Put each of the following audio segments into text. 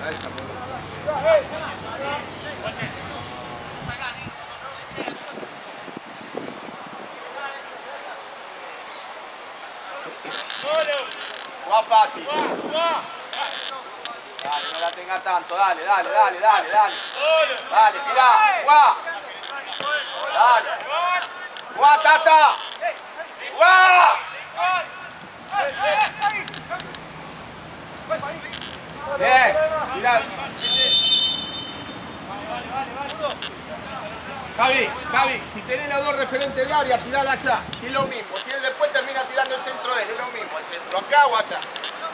Jugá fácil. Dale, no la tenga tanto, dale. Dale, tirá, jugá. Dale. Jugá, Tata. Jugá. Bien, tirá. Javi, si tenés los dos referentes de área, tirala allá. Si es lo mismo, si él después termina tirando el centro de él, es lo mismo, el centro acá o allá.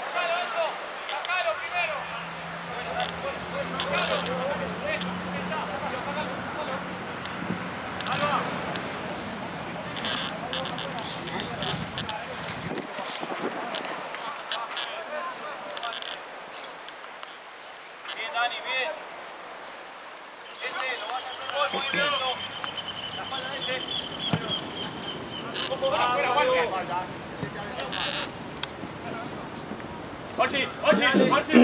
Bien, Dani, bien. Lo vas a hacer gol, movimiento. La espalda de Ochi.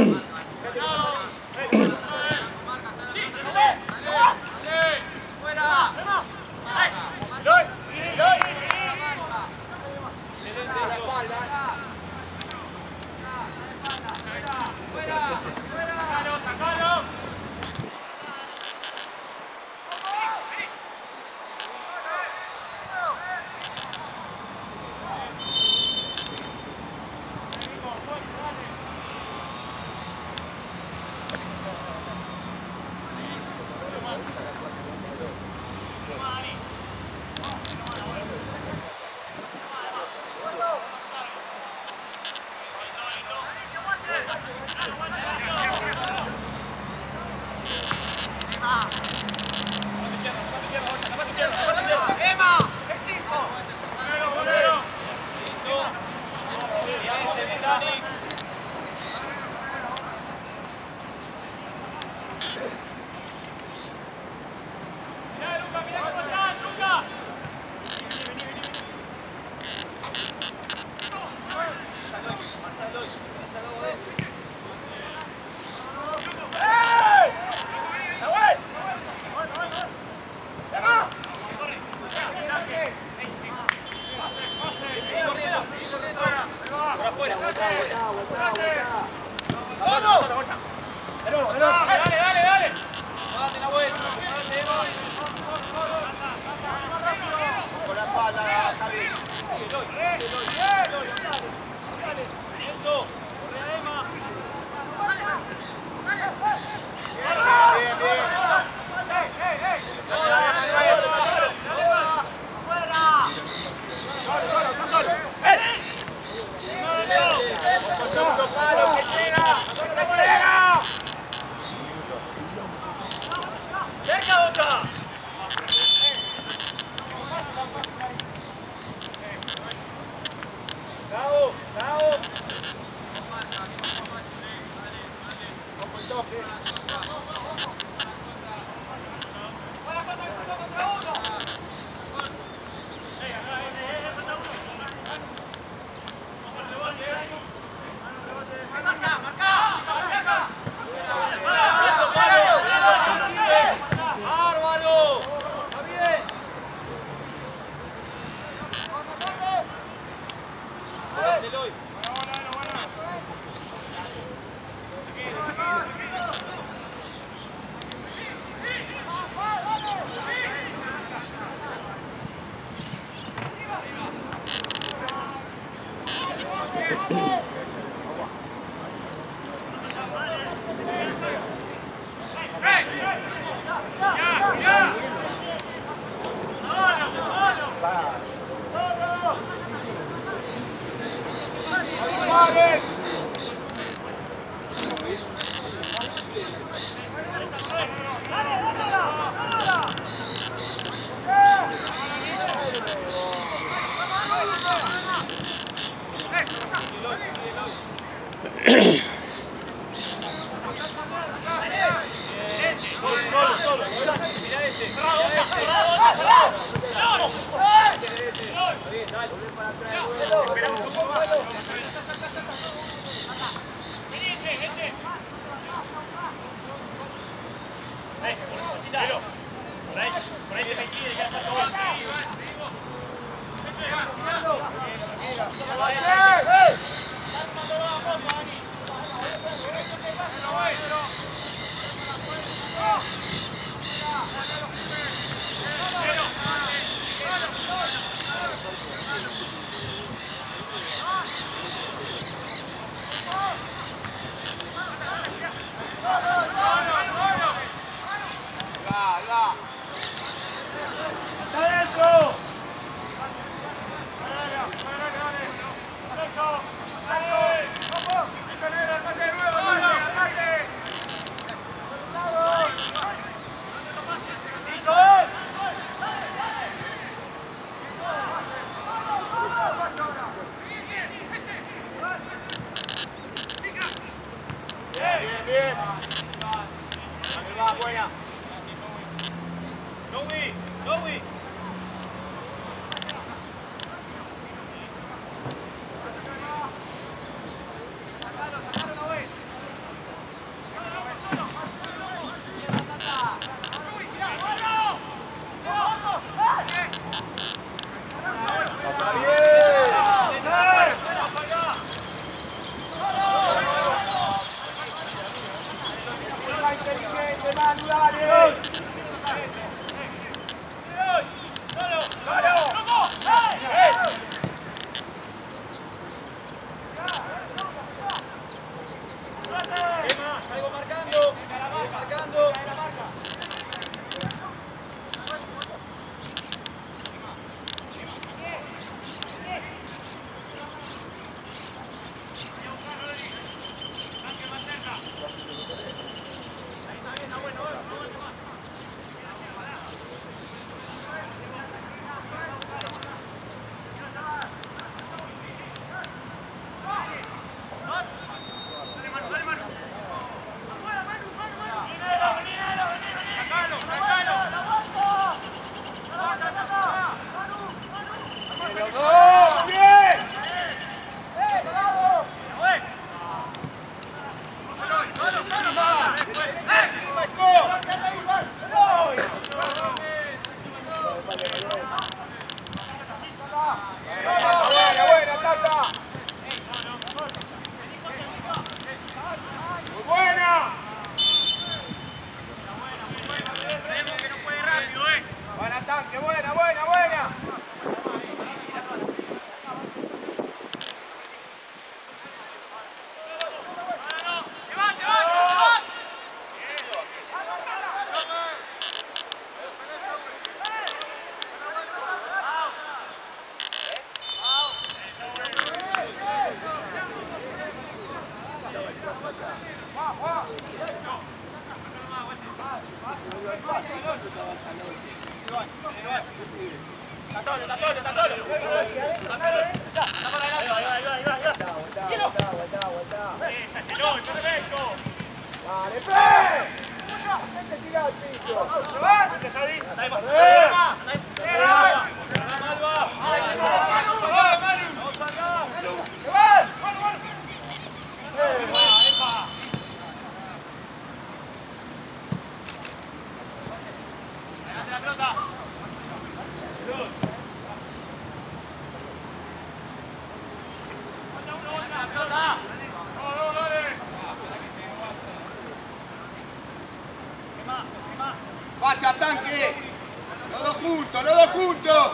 ¡Vacha, tanque! ¡Los dos juntos, los dos juntos!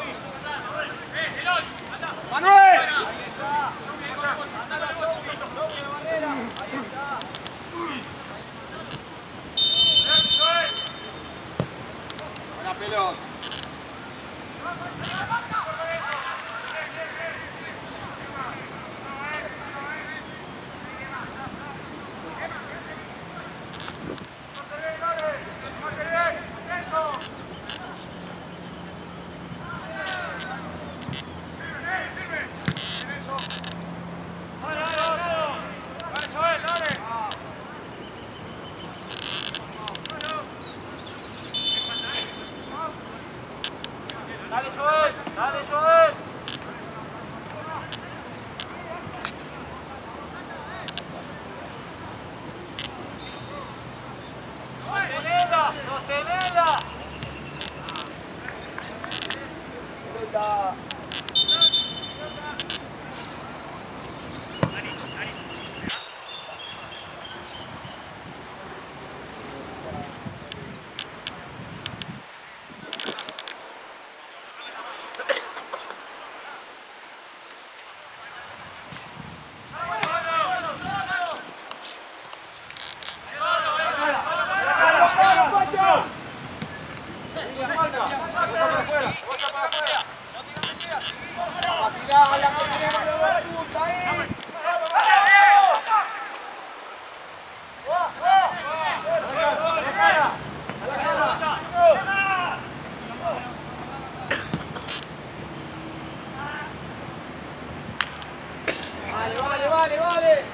¡Manuel! Buena pelota. Vale.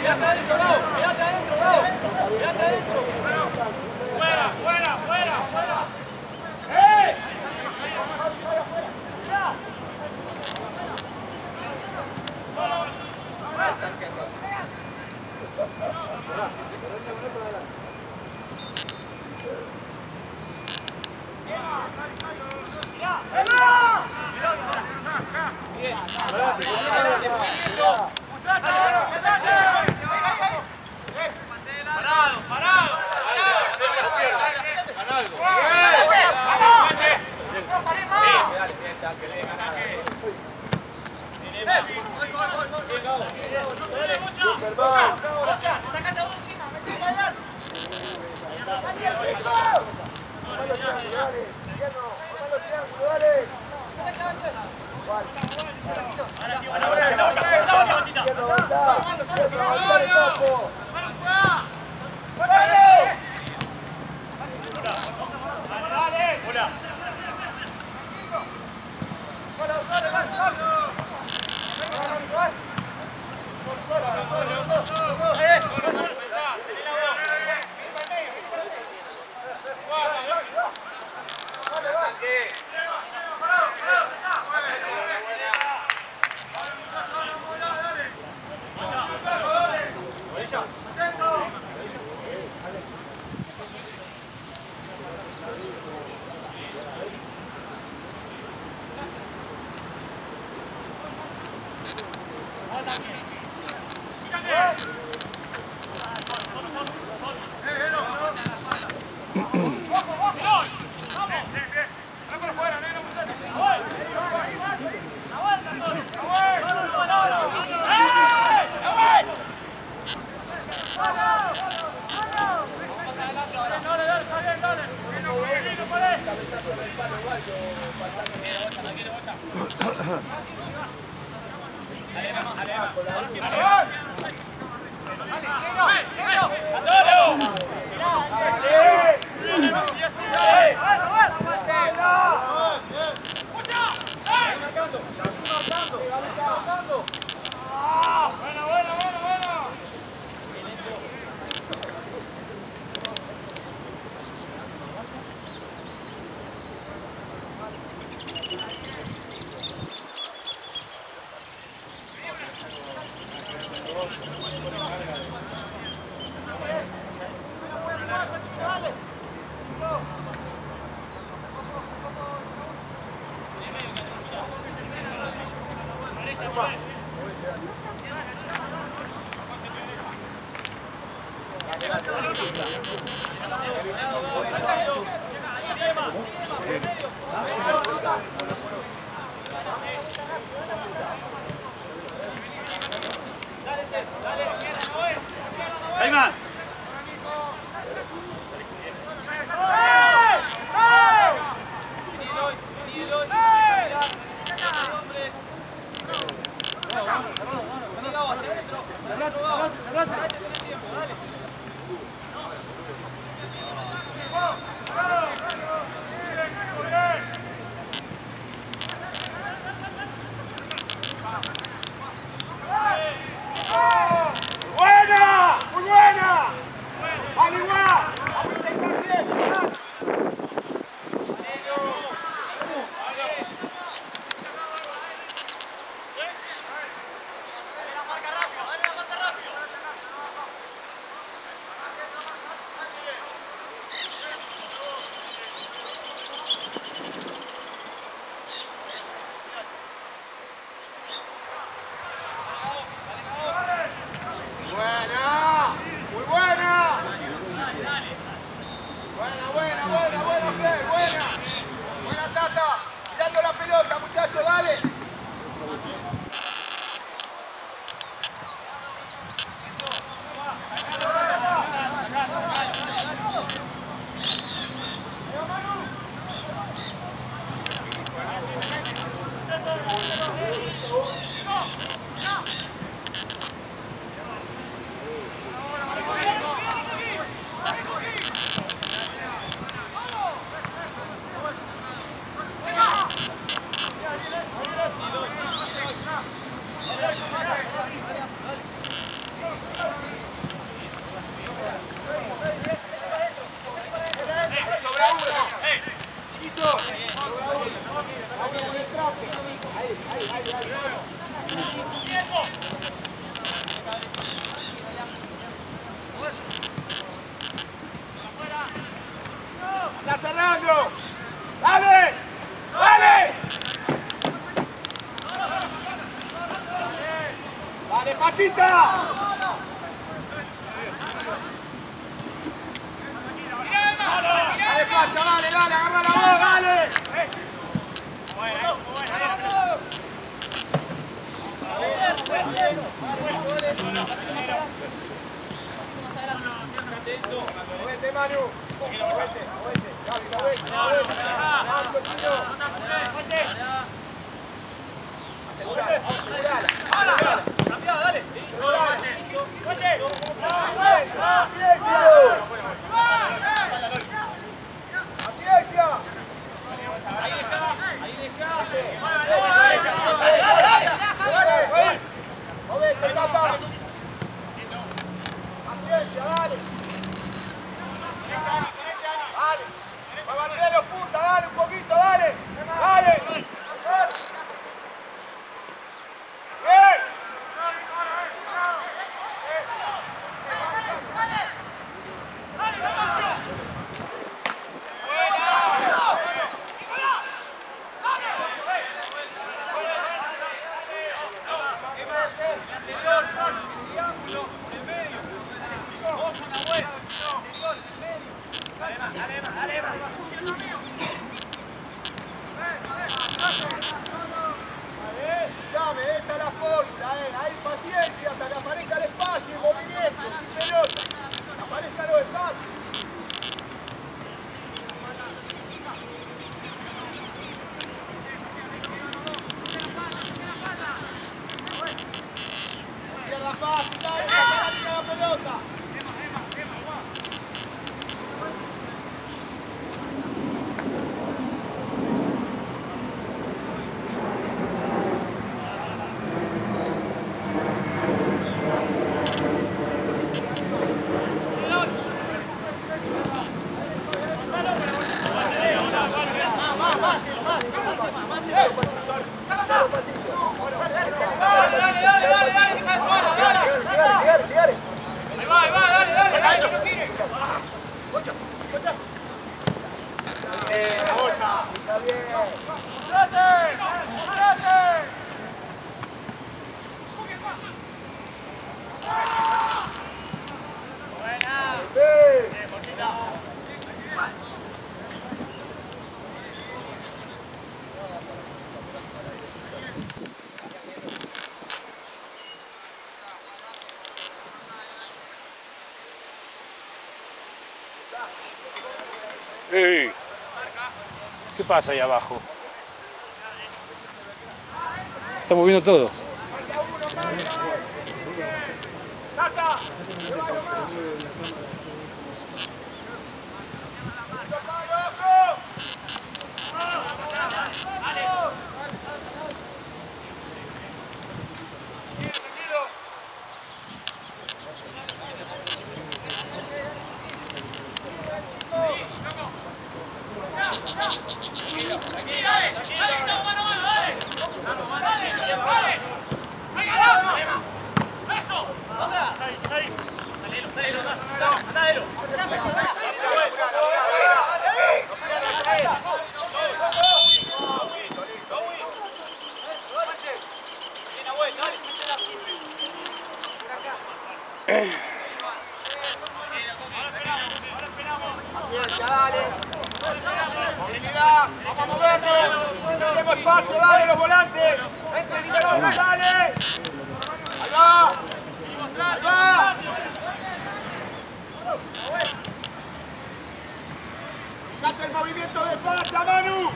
¡Buena! ¡Muy buena! Pacha, dale, dale, agarra la voz, dale. Movete, Manu. Movete. Gaby, movete. Marco, Chino. Asegurala, asegurala. Rápido, dale. Dale un poquito, dale. Dale. Bien. Llame, esa es la fórmula, hay paciencia hasta que aparezca el espacio, el movimiento, sin pelota, que aparezca los espacios. Izquierda fácil, dale, la pelota. Hey. ¿Qué pasa ahí abajo? Está moviendo todo. Dale. Movilidad. Vamos a movernos. Tenemos espacio, dale los volantes. Entre el dale. Ahí va. Ahí va. Fíjate el movimiento de Pacha, Manu.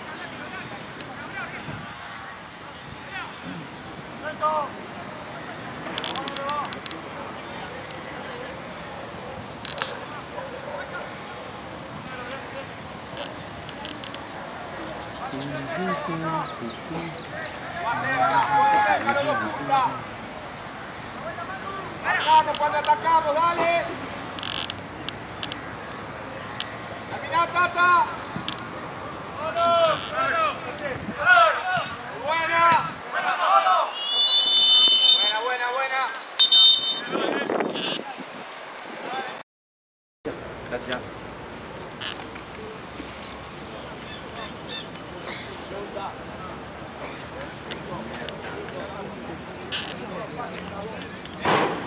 Atacamos cuando atacamos, dale. Terminá, Tata. Buena. Buena. Gracias.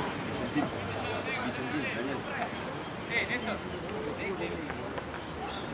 Vicentín, Daniel. Sí,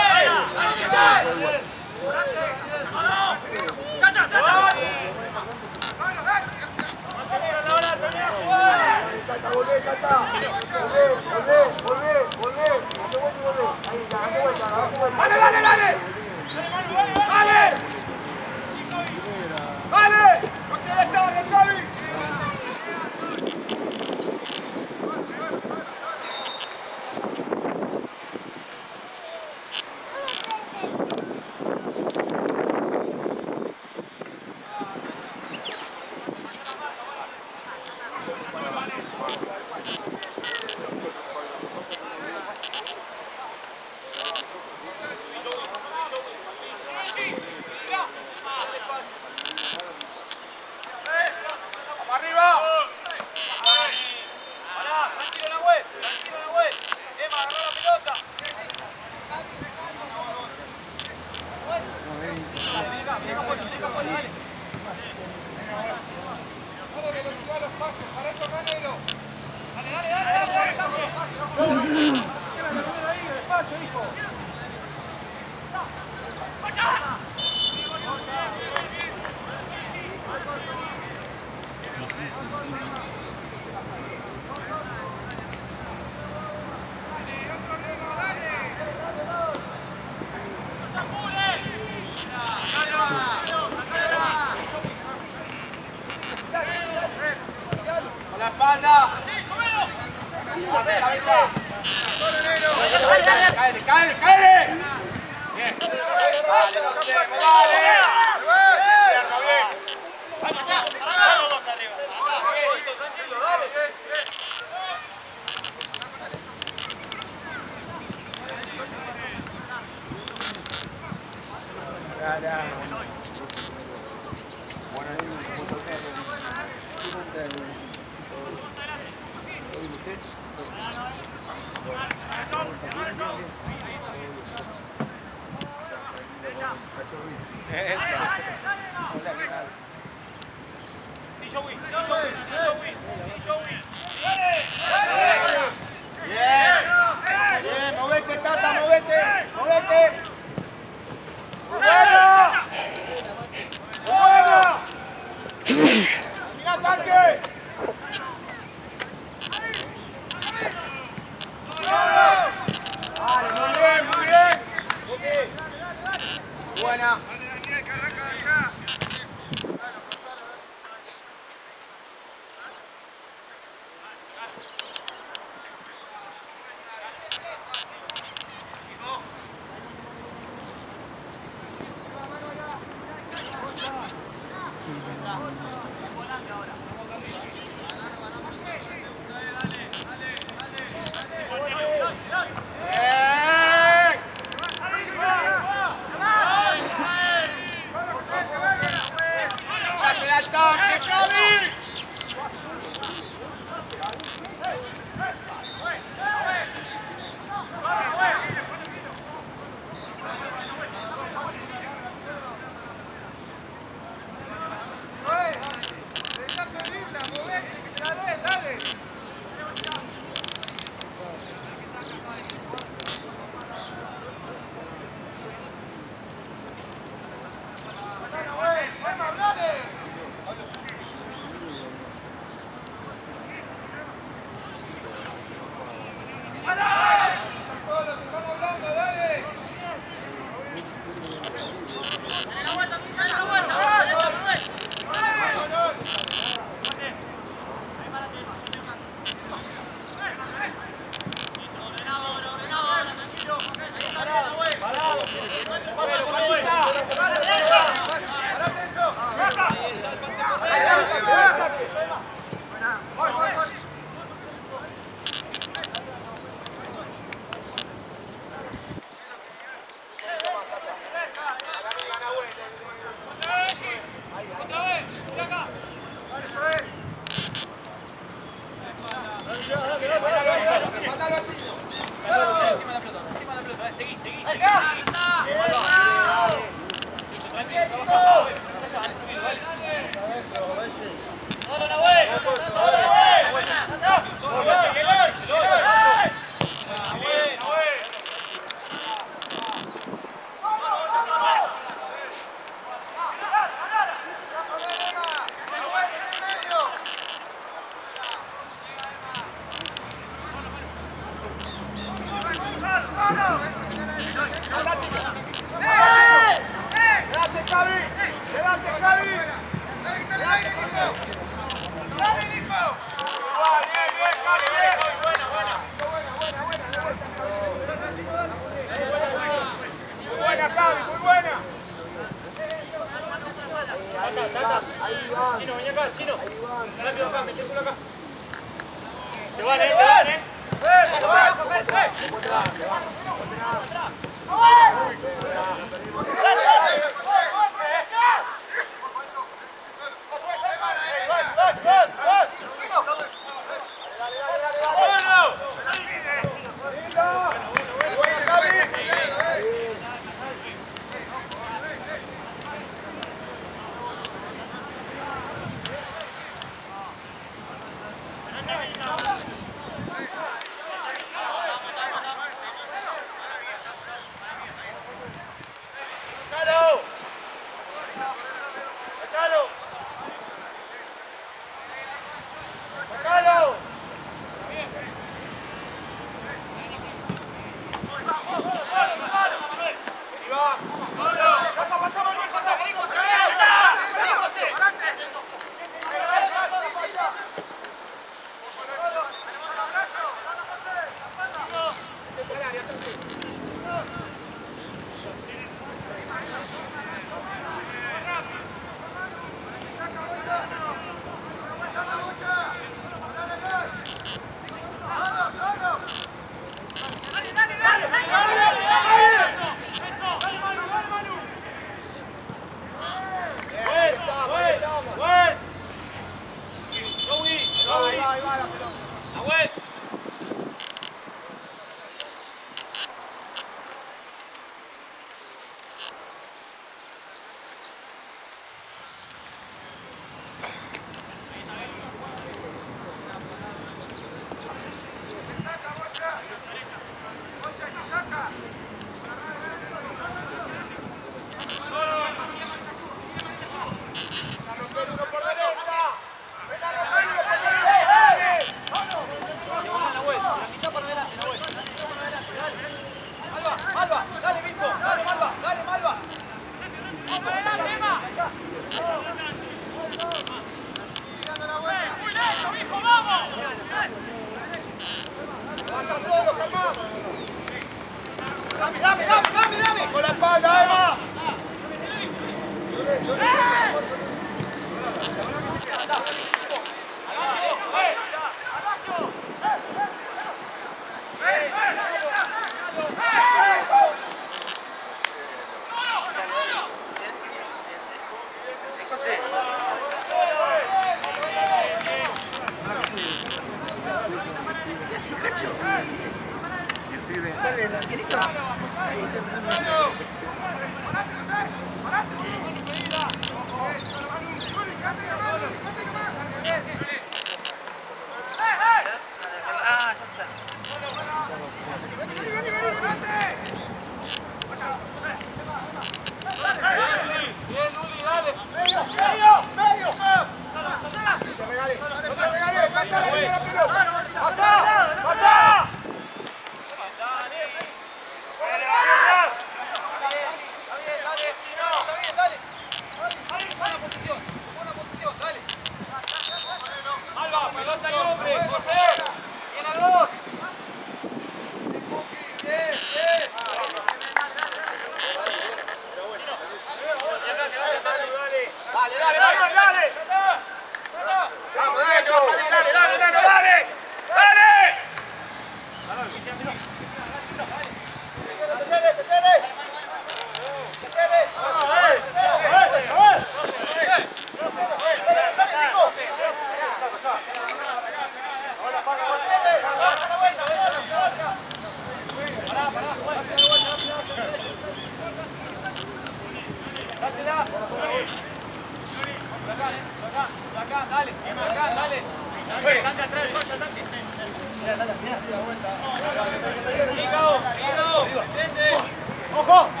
¡Ojo!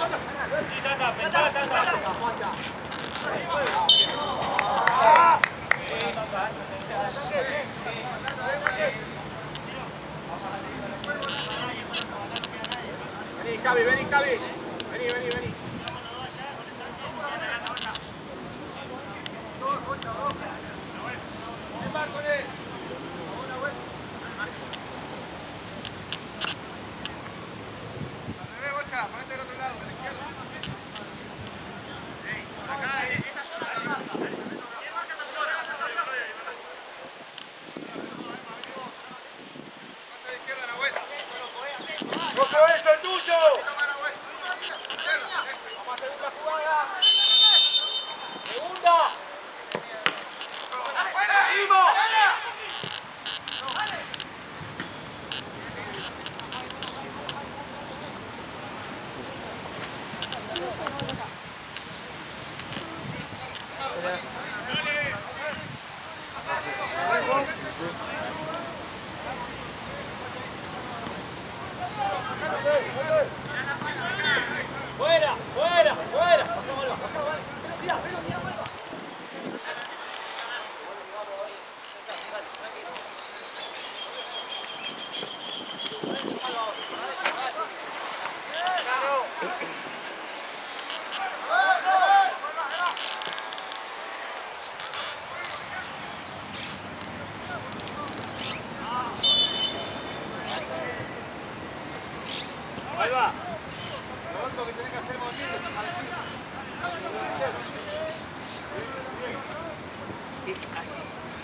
Vení, Cavi, vení, Cavi. Vení. Ponete del otro lado, de la izquierda. Acá, esta zona. ¿Quién marca esta zona? Pasa de izquierda a la vuelta. ¡Coge eso, el tuyo! Vamos a hacer una jugada. Segunda. ¡Encima! Fuera. Velocidad, vuelva. Ahí va. Lo único que tenés que hacer movimiento es así.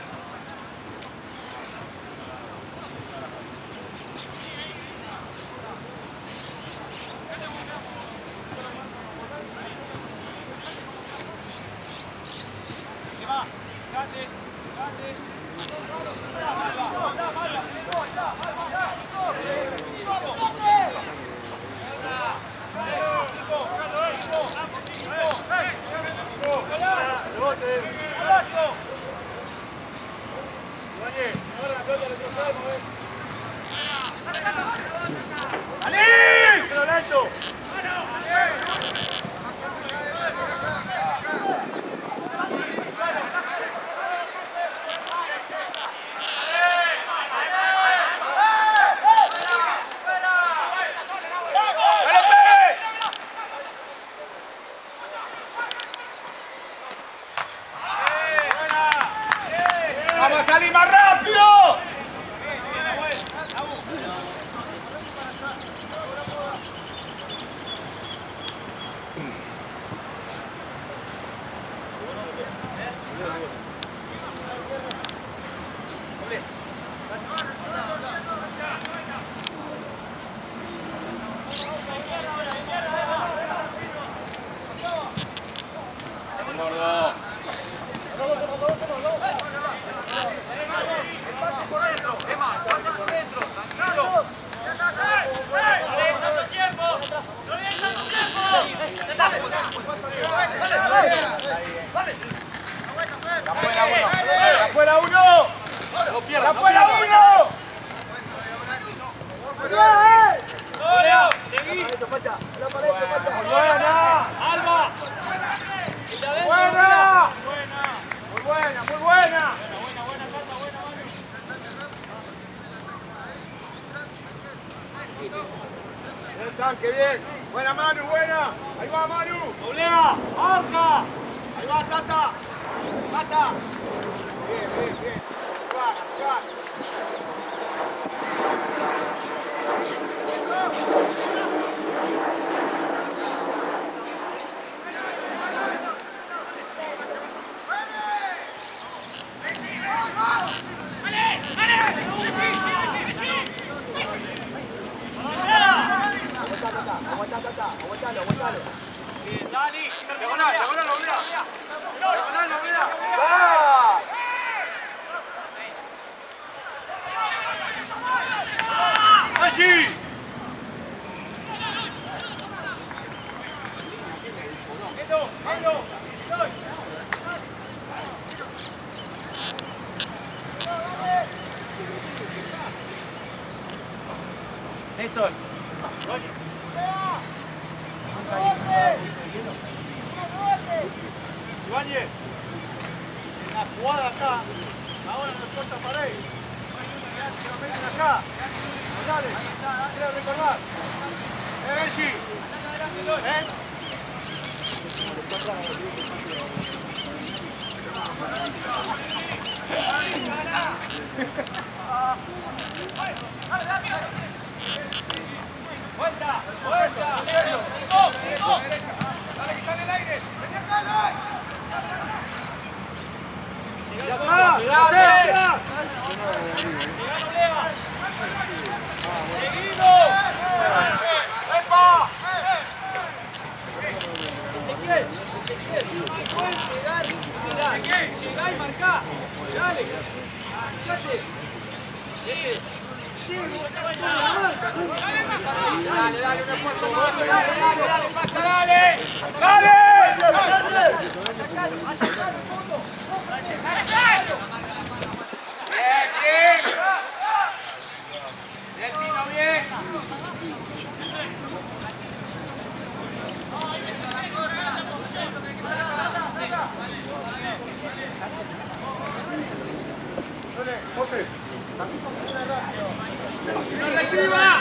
¿Qué más? Fíjate. ¡Vamos a salir más rápido! ¡Afuera uno! ¡Afuera uno! ¡Buena! ¡Alba! ¡Buena! ¡Muy buena! Bien, tanque, bien. Buena, Manu, buena. Ahí va, Manu. Doblea, marca. Ahí va, Tata. Tata. Bien. Jugar. Aguantalo. Bien, Dani. Diagonal, oblea. ¡Va! ¡Allí! Néstor. Ibáñez, en la jugada acá, ahora nos corta pared. Se lo meten acá. Dale, quiero recordar. Benji. Vuelta, vuelta. Dale, que está en el aire. Vení acá, dale. Llegá y marcá. Dale. Fíjate. Dale, dale, un esfuerzo más. Dale, pasa, dale. ¡Dale! Bien, bien. Bien, Tino, bien. José. ¡No reciba!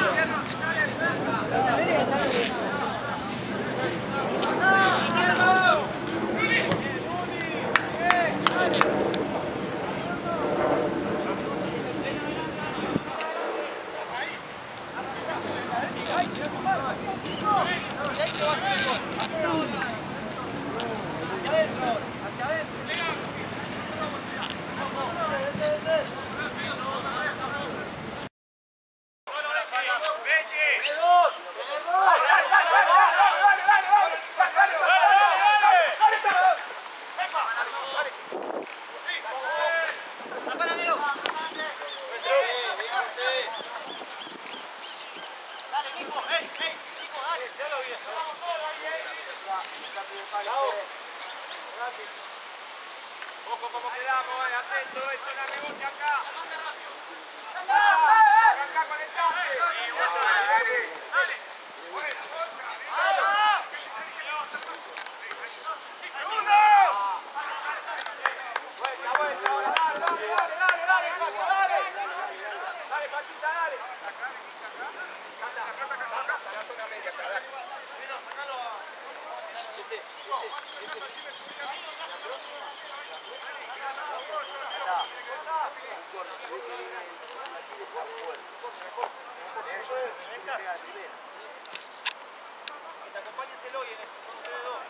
Ojo como quedamos, atento, es una negocia acá. Acá conectate. Dale. Dale, Pachita, dale. Acompáñenselo y en eso, son ustedes dos.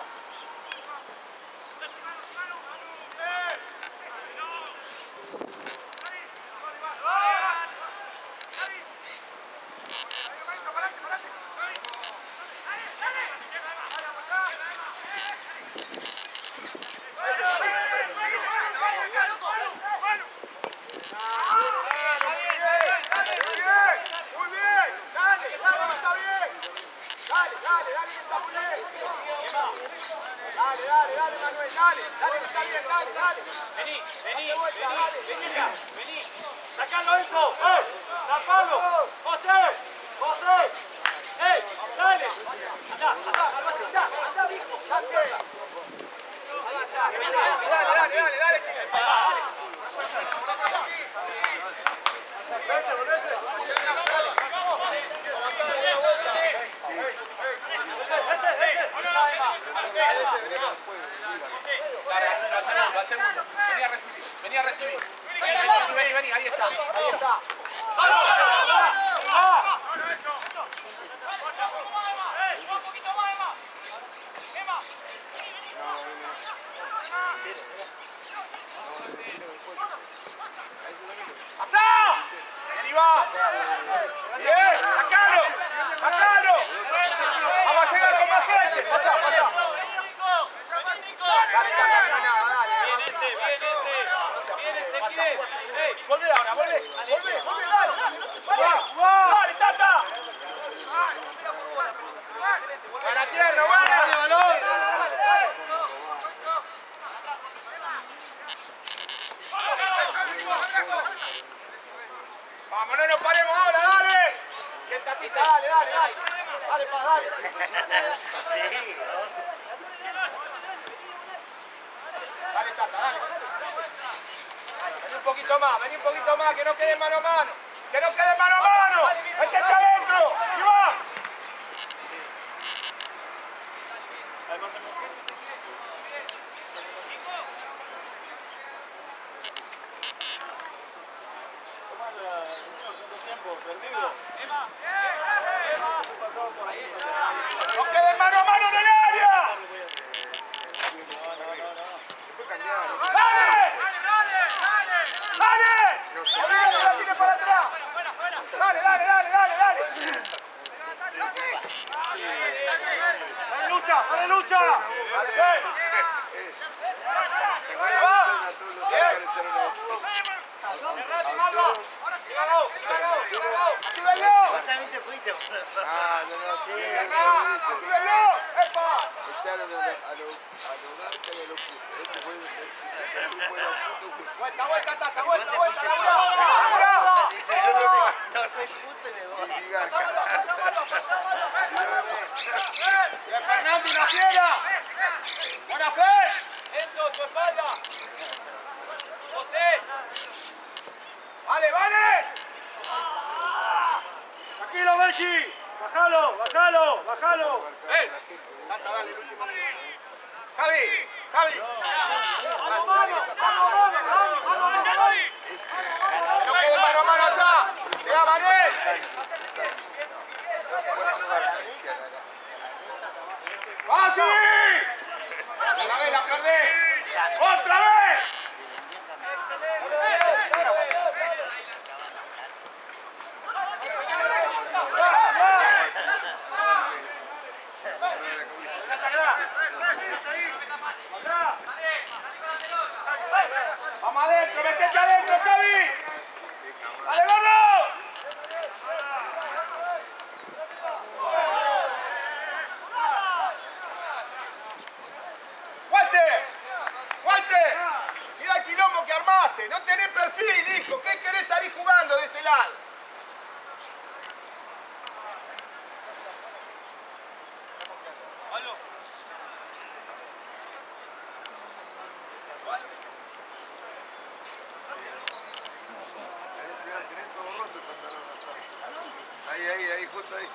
Dale, Manuel, dale, que está bien, dale. Vení acá, vení. Sacalo eso, tapalo, José, dale. Andá, hijo, dale. Dale, Volvese. Va segundo. Vení a recibir. Vení, ahí está. Un poquito más, Emma. ¡Pasá! ¡Ahí va! ¡Bien! ¡Sacalo! ¡Vamos a llegar con más gente! ¡Pasá! Bien ese, ¿quién? Volvé ahora, volvé, dale. ¡Dale, Tata! ¡Para tierra, buena! Vamos, no nos paremos ahora, dale. Tita, dale, dale, dale. Dale, pa, dale. Sí, Dale, Tata, dale. Vení un poquito más, que no quede mano a mano. ¡Que no quede mano a mano! ¡Este está adentro! ¡Iván! ¡No quede mano a mano en el área! ¡Dale! ¡Dale! ¡Dale! ¡La tire para atrás! ¡Dale, dale, dale, dale, dale! ¡Dale lucha! ¡Dale lucha! ¡Dale! vos también te fuiste. Ah, no, sí. ¡Ayúdenlo! ¡Epa! Echaron a los marcas y a los putos. Este fue Vuelta, vuelta, Tata, vuelta, vuelta, Laura. Dice, yo no soy puto y me voy. Bien, Fernando, una fiera. Buena fe. Enzo, tu espalda. José. Vale, vale. Tranquilo, Benji. Bájalo, bájalo, bájalo. Tata, dale, el último. Javi, Javi. No quede mano a mano allá. Llega Manuel. ¡Así! ¡Otra vez la perdé! ¡Otra vez! ¡Vamos adentro! ¡Metete adentro, Javi! ¡Dale, gordo! ¡Walter! ¡Walter! Mira el quilombo que armaste. No tenés perfil, hijo. ¿Qué querés salir jugando de ese lado? Ahí, justo ahí.